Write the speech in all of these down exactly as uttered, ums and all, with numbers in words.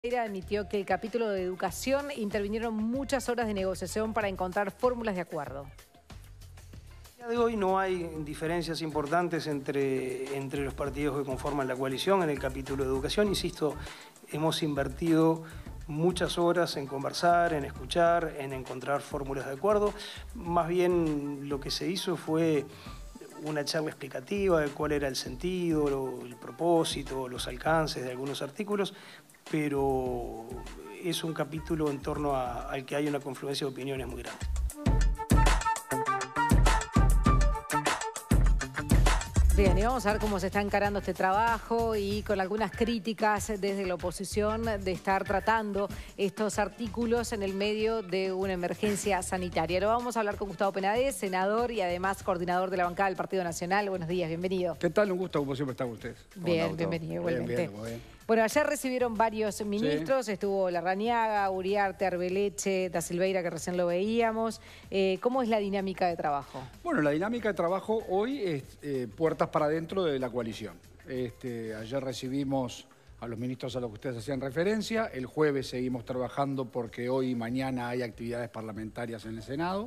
Admitió que el capítulo de educación intervinieron muchas horas de negociación para encontrar fórmulas de acuerdo. El día de hoy no hay diferencias importantes entre, entre los partidos que conforman la coalición en el capítulo de educación. Insisto, hemos invertido muchas horas en conversar, en escuchar, en encontrar fórmulas de acuerdo. Más bien lo que se hizo fue una charla explicativa de cuál era el sentido, lo, el propósito, los alcances de algunos artículos, pero es un capítulo en torno a, al que hay una confluencia de opiniones muy grande. Bien, y vamos a ver cómo se está encarando este trabajo y con algunas críticas desde la oposición de estar tratando estos artículos en el medio de una emergencia sanitaria. Lo vamos a hablar con Gustavo Penades, senador y además coordinador de la bancada del Partido Nacional. Buenos días, bienvenido. ¿Qué tal? Un gusto, como siempre, estar con ustedes. Bien, bienvenido, igualmente. Bien, bien, bien. Bueno, ayer recibieron varios ministros, sí. Estuvo Larrañaga, Uriarte, Arbeleche, Da Silveira, que recién lo veíamos. Eh, ¿Cómo es la dinámica de trabajo? Bueno, la dinámica de trabajo hoy es eh, puertas para adentro de la coalición. Este, ayer recibimos a los ministros a los que ustedes hacían referencia. El jueves seguimos trabajando porque hoy y mañana hay actividades parlamentarias en el Senado.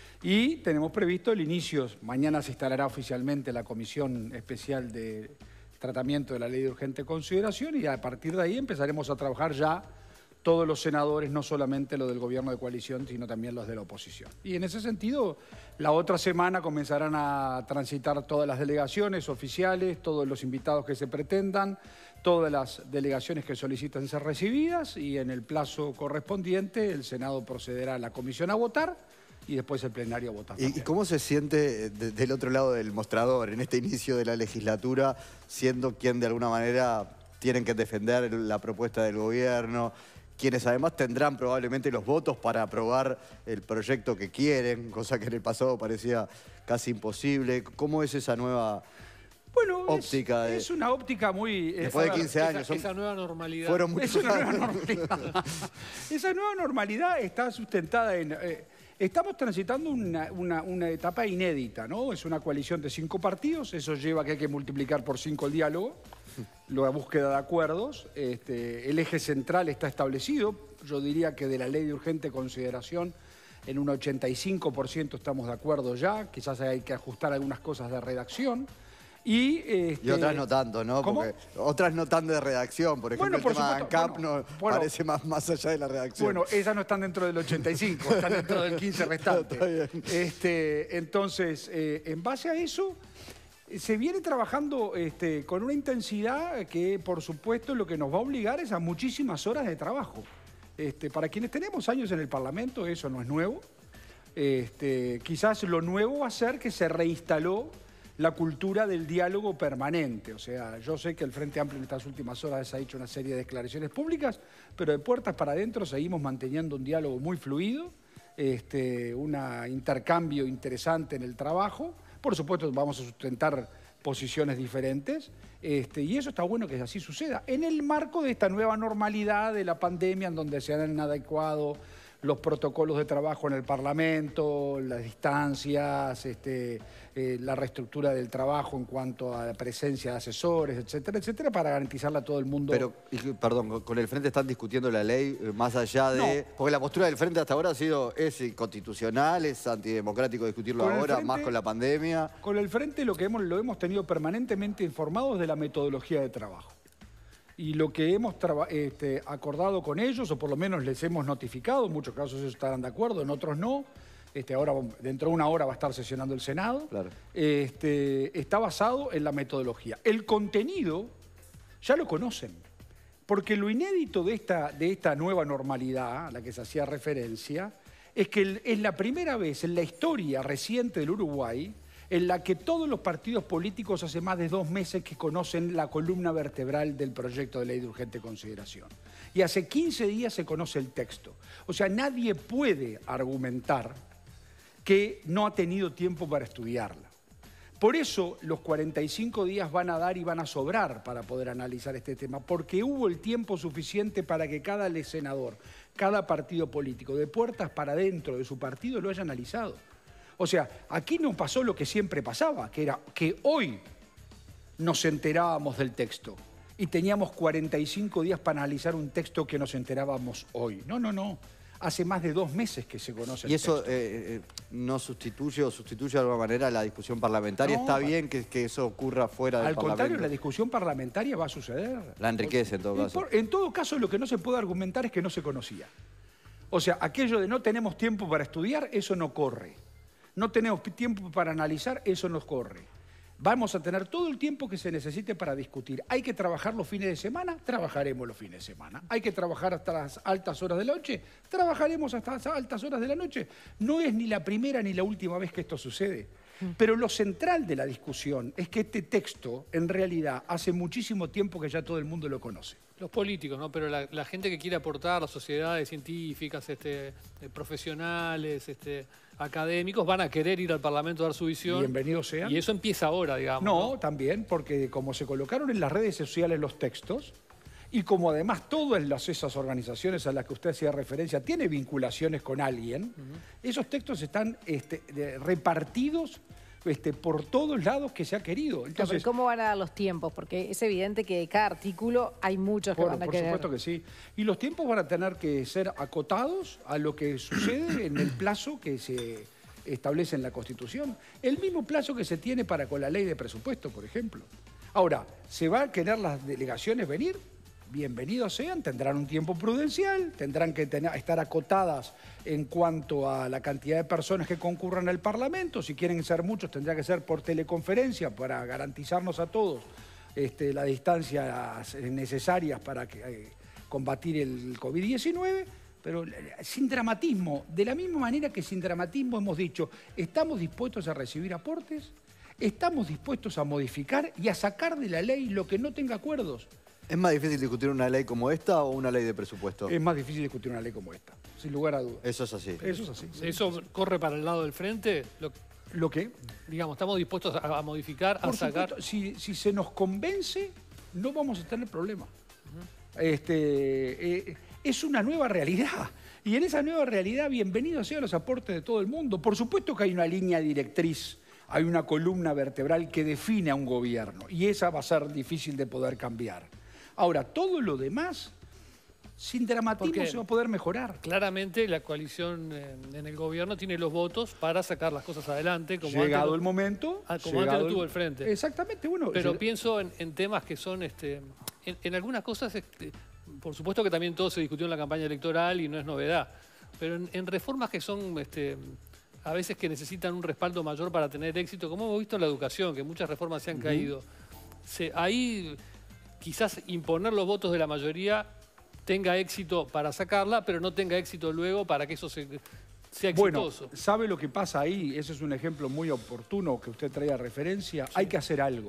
Y tenemos previsto el inicio, mañana se instalará oficialmente la Comisión Especial de Tratamiento de la Ley de Urgente Consideración y a partir de ahí empezaremos a trabajar ya todos los senadores, no solamente los del gobierno de coalición, sino también los de la oposición. Y en ese sentido, la otra semana comenzarán a transitar todas las delegaciones oficiales, todos los invitados que se pretendan, todas las delegaciones que solicitan ser recibidas y en el plazo correspondiente el Senado procederá a la comisión a votar y después el plenario a votar. ¿Y, ¿Y cómo se siente de, del otro lado del mostrador en este inicio de la legislatura, siendo quien de alguna manera tienen que defender la propuesta del gobierno, quienes además tendrán probablemente los votos para aprobar el proyecto que quieren, cosa que en el pasado parecía casi imposible? ¿Cómo es esa nueva Bueno, óptica? Es, de, es una óptica muy... Después de quince años. Esa, son, esa nueva normalidad. Fueron muchos es una años. nueva normalidad. Esa nueva normalidad está sustentada en... Eh, Estamos transitando una, una, una etapa inédita, ¿no? Es una coalición de cinco partidos, eso lleva a que hay que multiplicar por cinco el diálogo, la búsqueda de acuerdos. Este, el eje central está establecido, yo diría que de la Ley de Urgente Consideración en un ochenta y cinco por ciento estamos de acuerdo ya, quizás hay que ajustar algunas cosas de redacción. Y, este, y otras no tanto, ¿no? ¿Cómo? Porque otras no tan de redacción. Por ejemplo, bueno, por el tema supuesto, de ANCAP bueno, no bueno, parece más, más allá de la redacción. Bueno, esas no están dentro del ochenta y cinco, están dentro del quince restante. Está bien. Este, entonces, eh, en base a eso, se viene trabajando este, con una intensidad que, por supuesto, lo que nos va a obligar es a muchísimas horas de trabajo. Este, para quienes tenemos años en el Parlamento, eso no es nuevo. Este, quizás lo nuevo va a ser que se reinstaló la cultura del diálogo permanente. O sea, yo sé que el Frente Amplio en estas últimas horas ha hecho una serie de declaraciones públicas, pero de puertas para adentro seguimos manteniendo un diálogo muy fluido, este, un intercambio interesante en el trabajo. Por supuesto, vamos a sustentar posiciones diferentes, este, y eso está bueno que así suceda. En el marco de esta nueva normalidad de la pandemia, en donde se han adecuado los protocolos de trabajo en el Parlamento, las distancias, este, eh, la reestructura del trabajo en cuanto a la presencia de asesores, etcétera, etcétera, para garantizarle a todo el mundo. Pero, y, perdón, con el Frente están discutiendo la ley más allá de... No. Porque la postura del Frente hasta ahora ha sido, es inconstitucional, es antidemocrático discutirlo ahora, Frente, más con la pandemia. Con el Frente lo que hemos, lo hemos tenido permanentemente informados de la metodología de trabajo. Y lo que hemos este, acordado con ellos, o por lo menos les hemos notificado, en muchos casos ellos estarán de acuerdo, en otros no. Este, ahora, dentro de una hora va a estar sesionando el Senado. Claro. Este, está basado en la metodología. El contenido ya lo conocen, porque lo inédito de esta, de esta nueva normalidad a la que se hacía referencia es que es la primera vez en la historia reciente del Uruguay en la que todos los partidos políticos hace más de dos meses que conocen la columna vertebral del proyecto de ley de urgente consideración. Y hace quince días se conoce el texto. O sea, nadie puede argumentar que no ha tenido tiempo para estudiarla. Por eso los cuarenta y cinco días van a dar y van a sobrar para poder analizar este tema, porque hubo el tiempo suficiente para que cada senador, cada partido político, de puertas para adentro de su partido, lo haya analizado. O sea, aquí no pasó lo que siempre pasaba, que era que hoy nos enterábamos del texto. y teníamos cuarenta y cinco días para analizar un texto que nos enterábamos hoy. No, no, no. Hace más de dos meses que se conoce el ¿Y eso texto. eh, no sustituye o sustituye de alguna manera la discusión parlamentaria? No, ¿Está bien que, que eso ocurra fuera del Al Parlamento? contrario, la discusión parlamentaria va a suceder. La enriquece en todo En caso. por- En todo caso, lo que no se puede argumentar es que no se conocía. O sea, aquello de no tenemos tiempo para estudiar, eso no corre. No tenemos tiempo para analizar, eso no corre. Vamos a tener todo el tiempo que se necesite para discutir. ¿Hay que trabajar los fines de semana? Trabajaremos los fines de semana. ¿Hay que trabajar hasta las altas horas de la noche? Trabajaremos hasta las altas horas de la noche. No es ni la primera ni la última vez que esto sucede. Pero lo central de la discusión es que este texto, en realidad, hace muchísimo tiempo que ya todo el mundo lo conoce. Los políticos, ¿no? Pero la, la gente que quiere aportar, las sociedades científicas, este, eh, profesionales, este, académicos, van a querer ir al Parlamento a dar su visión. Bienvenidos sean. Y eso empieza ahora, digamos. No, ¿no? también, porque como se colocaron en las redes sociales los textos, y como además todas las, esas organizaciones a las que usted hacía referencia tiene vinculaciones con alguien, uh-huh. esos textos están este, de, repartidos este, por todos lados que se ha querido. Entonces, pero ¿cómo van a dar los tiempos? Porque es evidente que de cada artículo hay muchos que por, van a por querer. supuesto que sí. Y los tiempos van a tener que ser acotados a lo que sucede en el plazo que se establece en la Constitución. El mismo plazo que se tiene para con la ley de presupuesto, por ejemplo. Ahora, ¿se van a querer las delegaciones venir? Bienvenidos sean, tendrán un tiempo prudencial, tendrán que tener, estar acotadas en cuanto a la cantidad de personas que concurran al Parlamento. Si quieren ser muchos, tendrá que ser por teleconferencia para garantizarnos a todos este, las distancias necesarias para que, eh, combatir el COVID diecinueve. Pero sin dramatismo, de la misma manera que sin dramatismo hemos dicho, estamos dispuestos a recibir aportes, estamos dispuestos a modificar y a sacar de la ley lo que no tenga acuerdos. ¿Es más difícil discutir una ley como esta o una ley de presupuesto? Es más difícil discutir una ley como esta, sin lugar a dudas. Eso es así. Eso es así. Eso corre para el lado del frente. Lo, ¿Lo qué? digamos, estamos dispuestos a, a modificar, Por a sacar. supuesto, si, si se nos convence, no vamos a tener problema. Uh-huh. este, eh, es una nueva realidad. Y en esa nueva realidad, bienvenidos sean los aportes de todo el mundo. Por supuesto que hay una línea directriz, hay una columna vertebral que define a un gobierno. Y esa va a ser difícil de poder cambiar. Ahora, todo lo demás, sin dramatismo, Porque se va a poder mejorar. Claramente la coalición eh, en el gobierno tiene los votos para sacar las cosas adelante. Como Llegado antes lo, el momento... ah, como llegado antes lo tuvo el frente. Exactamente, bueno... Pero se... pienso en, en temas que son... Este, en, en algunas cosas, este, por supuesto que también todo se discutió en la campaña electoral y no es novedad. Pero en, en reformas que son... Este, a veces que necesitan un respaldo mayor para tener éxito, como hemos visto en la educación, que muchas reformas se han uh-huh. caído. Se, ahí... quizás imponer los votos de la mayoría tenga éxito para sacarla, pero no tenga éxito luego para que eso se, sea exitoso. Bueno, ¿sabe lo que pasa ahí? Ese es un ejemplo muy oportuno que usted traía referencia. Sí. Hay que hacer algo.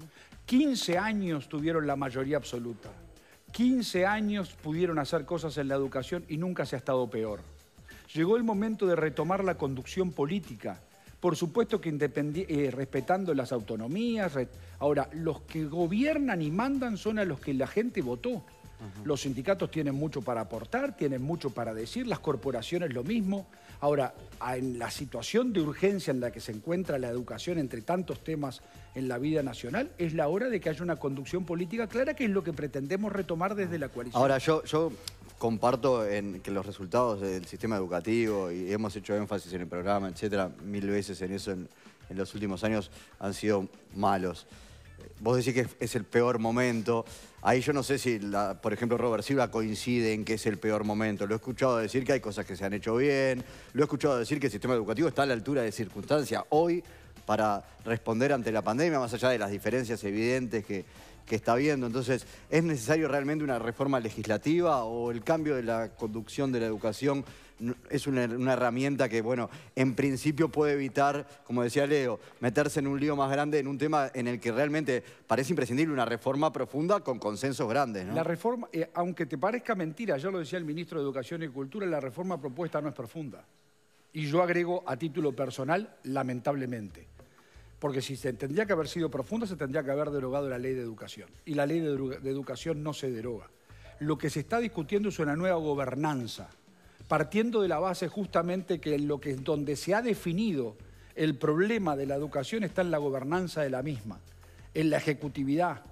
quince años tuvieron la mayoría absoluta. quince años pudieron hacer cosas en la educación y nunca se ha estado peor. Llegó el momento de retomar la conducción política. Por supuesto que eh, respetando las autonomías. Ahora, los que gobiernan y mandan son a los que la gente votó. Uh-huh. Los sindicatos tienen mucho para aportar, tienen mucho para decir, las corporaciones lo mismo. Ahora, en la situación de urgencia en la que se encuentra la educación entre tantos temas en la vida nacional, es la hora de que haya una conducción política clara, que es lo que pretendemos retomar desde la coalición. Ahora, yo... yo... comparto en que los resultados del sistema educativo, y hemos hecho énfasis en el programa, etcétera, mil veces en eso en, en los últimos años, han sido malos. Vos decís que es el peor momento. Ahí yo no sé si, la, por ejemplo, Robert Silva coincide en que es el peor momento. Lo he escuchado decir que hay cosas que se han hecho bien. Lo he escuchado decir que el sistema educativo está a la altura de circunstancia hoy para responder ante la pandemia, más allá de las diferencias evidentes que... que está viendo. Entonces, ¿es necesario realmente una reforma legislativa o el cambio de la conducción de la educación es una, una herramienta que, bueno, en principio puede evitar, como decía Leo, meterse en un lío más grande en un tema en el que realmente parece imprescindible una reforma profunda con consensos grandes, ¿no? La reforma, eh, aunque te parezca mentira, ya lo decía el ministro de Educación y Cultura, la reforma propuesta no es profunda. Y yo agrego a título personal, lamentablemente. Porque si se tendría que haber sido profunda, se tendría que haber derogado la ley de educación. Y la ley de, de educación no se deroga. Lo que se está discutiendo es una nueva gobernanza, partiendo de la base justamente que, lo que donde se ha definido el problema de la educación está en la gobernanza de la misma, en la ejecutividad,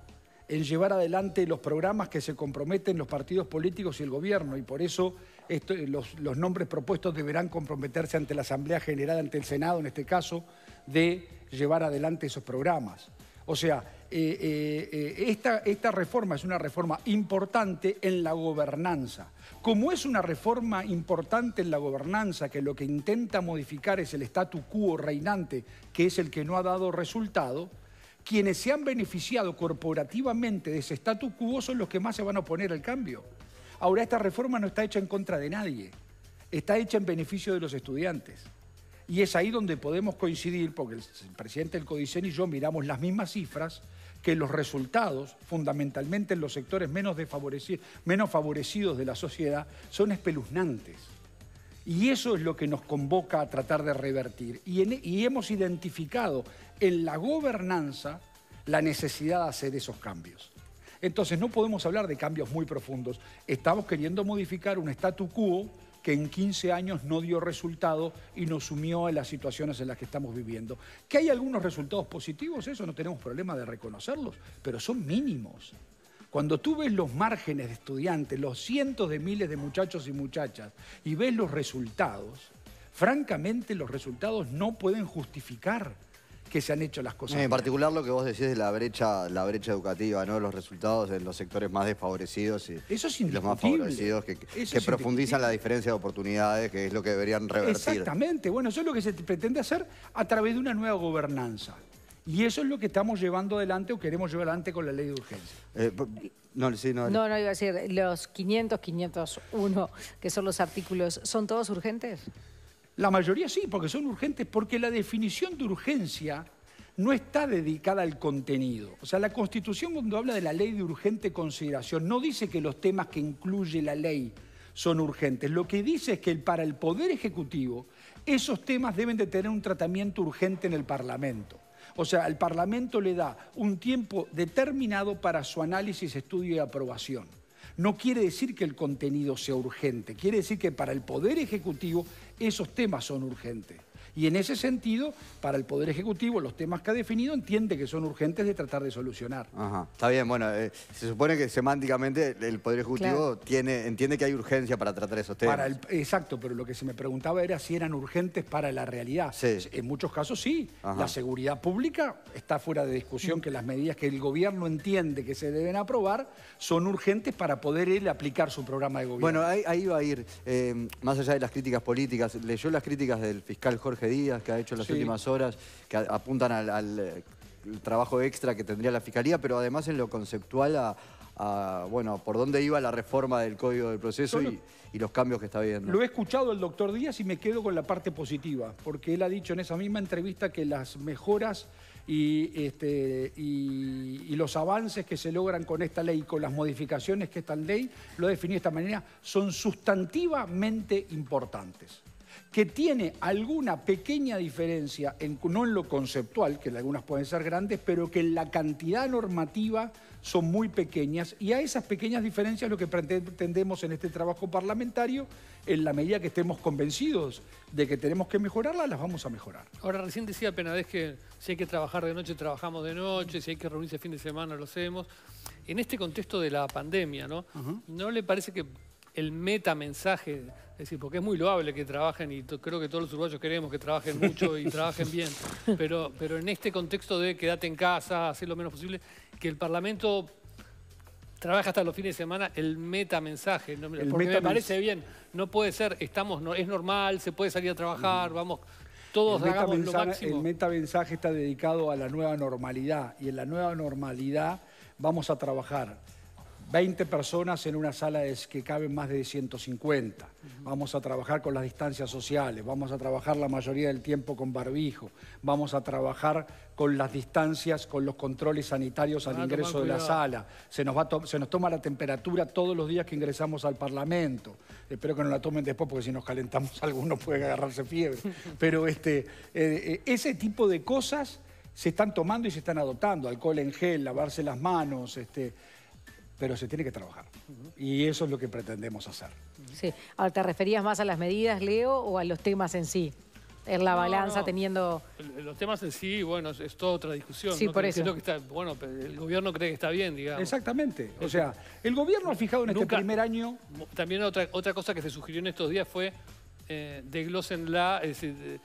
en llevar adelante los programas que se comprometen los partidos políticos y el gobierno, y por eso esto, los, los nombres propuestos deberán comprometerse ante la Asamblea General, ante el Senado en este caso, de llevar adelante esos programas. O sea, eh, eh, eh, esta, esta reforma es una reforma importante en la gobernanza. Como es una reforma importante en la gobernanza, que lo que intenta modificar es el statu quo reinante, que es el que no ha dado resultado, quienes se han beneficiado corporativamente de ese statu quo son los que más se van a oponer al cambio. Ahora, esta reforma no está hecha en contra de nadie, está hecha en beneficio de los estudiantes. Y es ahí donde podemos coincidir, porque el presidente del CODICEN y yo miramos las mismas cifras, que los resultados, fundamentalmente en los sectores menos, desfavorecidos, menos favorecidos de la sociedad, son espeluznantes. Y eso es lo que nos convoca a tratar de revertir. Y, en, y hemos identificado en la gobernanza la necesidad de hacer esos cambios. Entonces no podemos hablar de cambios muy profundos. Estamos queriendo modificar un statu quo que en quince años no dio resultado y nos sumió en las situaciones en las que estamos viviendo. ¿Que hay algunos resultados positivos? Eso no tenemos problema de reconocerlos, pero son mínimos. Cuando tú ves los márgenes de estudiantes, los cientos de miles de muchachos y muchachas, y ves los resultados, francamente los resultados no pueden justificar que se han hecho las cosas. En particular lo que vos decís de la brecha, la brecha educativa, ¿no? Los resultados en los sectores más desfavorecidos y, Eso es y los más favorecidos que, que profundizan la diferencia de oportunidades, que es lo que deberían revertir. Exactamente, bueno, eso es lo que se pretende hacer a través de una nueva gobernanza. Y eso es lo que estamos llevando adelante o queremos llevar adelante con la ley de urgencia. Eh, no, sí, no, no, no, iba a decir, los quinientos, quinientos uno, que son los artículos, ¿son todos urgentes? La mayoría sí, porque son urgentes, porque la definición de urgencia no está dedicada al contenido. O sea, la Constitución, cuando habla de la ley de urgente consideración, no dice que los temas que incluye la ley son urgentes. Lo que dice es que para el Poder Ejecutivo, esos temas deben de tener un tratamiento urgente en el Parlamento. O sea, el Parlamento le da un tiempo determinado para su análisis, estudio y aprobación. No quiere decir que el contenido sea urgente, quiere decir que para el Poder Ejecutivo esos temas son urgentes. Y en ese sentido, para el Poder Ejecutivo, los temas que ha definido entiende que son urgentes de tratar de solucionar. Ajá. Está bien, bueno, eh, se supone que semánticamente el Poder Ejecutivo claro. tiene, entiende que hay urgencia para tratar esos temas. Para el, exacto, pero lo que se me preguntaba era si eran urgentes para la realidad. Sí. En muchos casos sí. Ajá. La seguridad pública está fuera de discusión, que las medidas que el gobierno entiende que se deben aprobar son urgentes para poder él aplicar su programa de gobierno. Bueno, ahí, ahí va a ir, eh, más allá de las críticas políticas, leyó las críticas del fiscal Jorge Díaz que ha hecho en las sí. últimas horas, que apuntan al, al, al trabajo extra que tendría la Fiscalía, pero además en lo conceptual a, a bueno, por dónde iba la reforma del Código del Proceso y, y los cambios que está viendo. Lo he escuchado el doctor Díaz y me quedo con la parte positiva, porque él ha dicho en esa misma entrevista que las mejoras y, este, y, y los avances que se logran con esta ley, con las modificaciones que esta ley, lo ha definido de esta manera, son sustantivamente importantes. Que tiene alguna pequeña diferencia, en, no en lo conceptual, que algunas pueden ser grandes, pero que en la cantidad normativa son muy pequeñas, y a esas pequeñas diferencias lo que pretendemos en este trabajo parlamentario, en la medida que estemos convencidos de que tenemos que mejorarlas, las vamos a mejorar. Ahora, recién decía Penades que si hay que trabajar de noche, trabajamos de noche, si hay que reunirse fin de semana, lo hacemos. En este contexto de la pandemia, ¿no? Uh-huh. ¿No le parece que el metamensaje, es decir, porque es muy loable que trabajen y creo que todos los uruguayos queremos que trabajen mucho y trabajen bien, pero, pero en este contexto de quedarte en casa, hacer lo menos posible, que el Parlamento trabaja hasta los fines de semana, el metamensaje, ¿no? El porque meta me parece bien, no puede ser, estamos, no, es normal, se puede salir a trabajar, vamos, todos el hagamos lo máximo. El metamensaje está dedicado a la nueva normalidad y en la nueva normalidad vamos a trabajar veinte personas en una sala que caben más de ciento cincuenta. Uh-huh. Vamos a trabajar con las distancias sociales, vamos a trabajar la mayoría del tiempo con barbijo, vamos a trabajar con las distancias, con los controles sanitarios al ah, ingreso de la sala. Se nos, va se nos toma la temperatura todos los días que ingresamos al Parlamento. Espero que no la tomen después porque si nos calentamos alguno puede agarrarse fiebre. Pero este, eh, ese tipo de cosas se están tomando y se están adoptando. Alcohol en gel, lavarse las manos, este... pero se tiene que trabajar. Uh-huh. Y eso es lo que pretendemos hacer. Sí. Ahora, ¿te referías más a las medidas, Leo, o a los temas en sí? en la No, balanza no. teniendo... Los temas en sí, bueno, es, es toda otra discusión. Sí, ¿no? por Que eso. entiendo que está, bueno, pero el gobierno cree que está bien, digamos. Exactamente. O sea, el gobierno ha fijado en este Nunca- primer año... También otra, otra cosa que se sugirió en estos días fue eh, desglósenla, es decir, eh,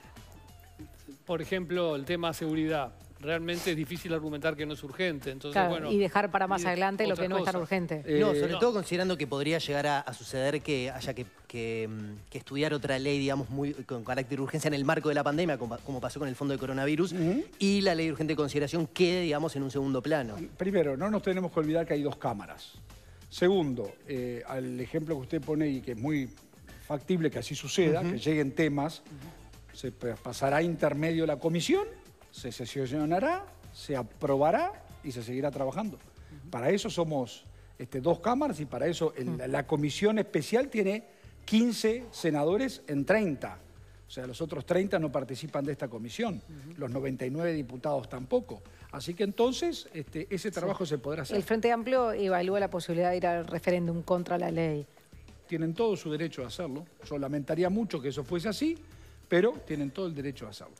por ejemplo, el tema seguridad. Realmente es difícil argumentar que no es urgente. Entonces, Claro, bueno, y dejar para más y adelante lo otras que no es tan cosas. urgente. Eh, No, sobre no. todo considerando que podría llegar a, a suceder que haya que, que, mm, que estudiar otra ley, digamos, muy con carácter de urgencia en el marco de la pandemia, como, como pasó con el fondo de coronavirus, y la ley de urgente consideración quede, digamos, en un segundo plano. Primero, no nos tenemos que olvidar que hay dos cámaras. Segundo, eh, al ejemplo que usted pone y que es muy factible que así suceda, que lleguen temas, se pa- pasará a intermedio la comisión, se sesionará, se aprobará y se seguirá trabajando. Para eso somos este, dos cámaras y para eso el- la comisión especial tiene quince senadores en treinta. O sea, los otros treinta no participan de esta comisión, los noventa y nueve diputados tampoco. Así que entonces este, ese trabajo se podrá hacer. El Frente Amplio evalúa la posibilidad de ir al referéndum contra la ley. Tienen todo su derecho a hacerlo. Yo lamentaría mucho que eso fuese así, pero tienen todo el derecho a hacerlo.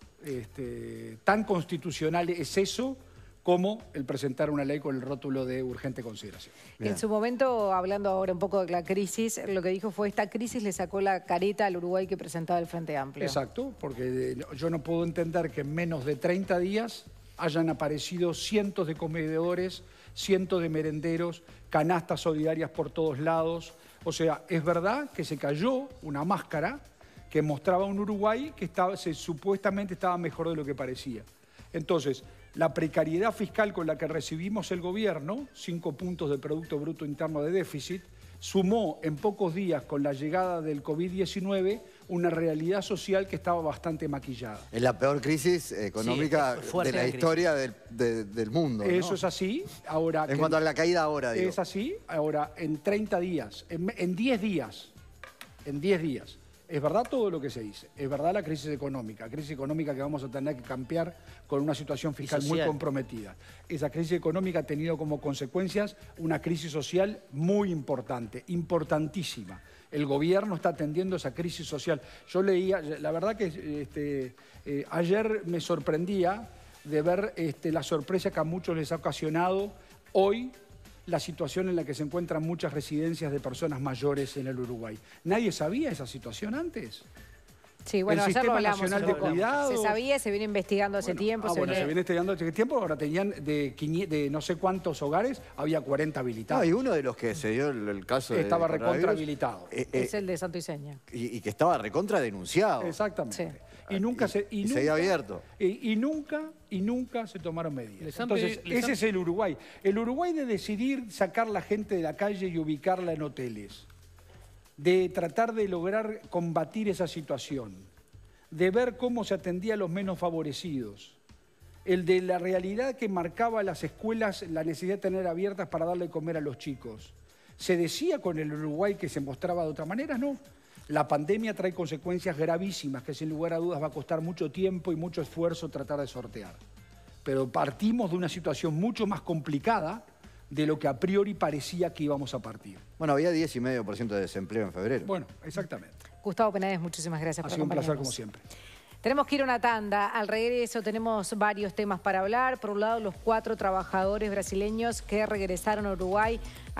Este, tan constitucional es eso como el presentar una ley con el rótulo de urgente consideración. En su momento, hablando ahora un poco de la crisis, lo que dijo fue esta crisis le sacó la careta al Uruguay que presentaba el Frente Amplio. Exacto, porque eh, yo no puedo entender que en menos de treinta días hayan aparecido cientos de comedores, cientos de merenderos, canastas solidarias por todos lados. O sea, es verdad que se cayó una máscara que mostraba un Uruguay que estaba, se, supuestamente estaba mejor de lo que parecía. Entonces, la precariedad fiscal con la que recibimos el gobierno, cinco puntos de Producto Bruto Interno de déficit, sumó en pocos días con la llegada del COVID diecinueve una realidad social que estaba bastante maquillada. Es la peor crisis económica Sí, es fuerte de la la crisis. historia del, de- del mundo, ¿no? Eso es así. Ahora, En que- cuanto a la caída ahora, digo. es así. Ahora, en treinta días, en, en diez días, en diez días, es verdad todo lo que se dice. Es verdad la crisis económica, crisis económica que vamos a tener que cambiar con una situación fiscal muy social. comprometida. Esa crisis económica ha tenido como consecuencias una crisis social muy importante, importantísima. El gobierno está atendiendo esa crisis social. Yo leía, la verdad que este, eh, ayer me sorprendía de ver este, la sorpresa que a muchos les ha ocasionado hoy la situación en la que se encuentran muchas residencias de personas mayores en el Uruguay. ¿Nadie sabía esa situación antes? Sí, bueno, El ayer lo Sistema hablamos. Nacional un de poco. Cuidados. Se sabía, se viene investigando hace Bueno, tiempo. ah, se bueno, viene- se viene estudiando hace tiempo, ahora tenían de, quinie- de no sé cuántos hogares, había cuarenta habilitados. No, y uno de los que se dio el, el caso de Estaba coronavirus, recontra habilitado. eh, eh, Es el de Santo y Seña. y, y que estaba recontra denunciado. Exactamente. Sí. Y nunca se... y nunca- seguía abierto. Y, y nunca, y nunca se tomaron medidas. Les han Entonces, pedi- les ese han- es el Uruguay. El Uruguay de decidir sacar la gente de la calle y ubicarla en hoteles. De tratar de lograr combatir esa situación. De ver cómo se atendía a los menos favorecidos. El de la realidad que marcaba las escuelas, la necesidad de tener abiertas para darle de comer a los chicos. ¿Se decía con el Uruguay que se mostraba de otra manera? No. La pandemia trae consecuencias gravísimas que sin lugar a dudas va a costar mucho tiempo y mucho esfuerzo tratar de sortear. Pero partimos de una situación mucho más complicada de lo que a priori parecía que íbamos a partir. Bueno, había diez coma cinco por ciento de desempleo en febrero. Bueno, exactamente. Gustavo Penades, muchísimas gracias Ha por sido un placer acompañarnos. como siempre. Tenemos que ir a una tanda. Al regreso tenemos varios temas para hablar. Por un lado, los cuatro trabajadores brasileños que regresaron a Uruguay